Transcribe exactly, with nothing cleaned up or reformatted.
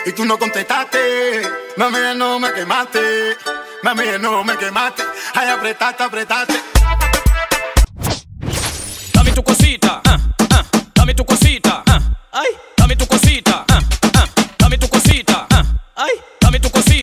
y tú no contestaste. Mami, no me quemaste. Mami, no me quemaste. Ay, apretaste, apretaste.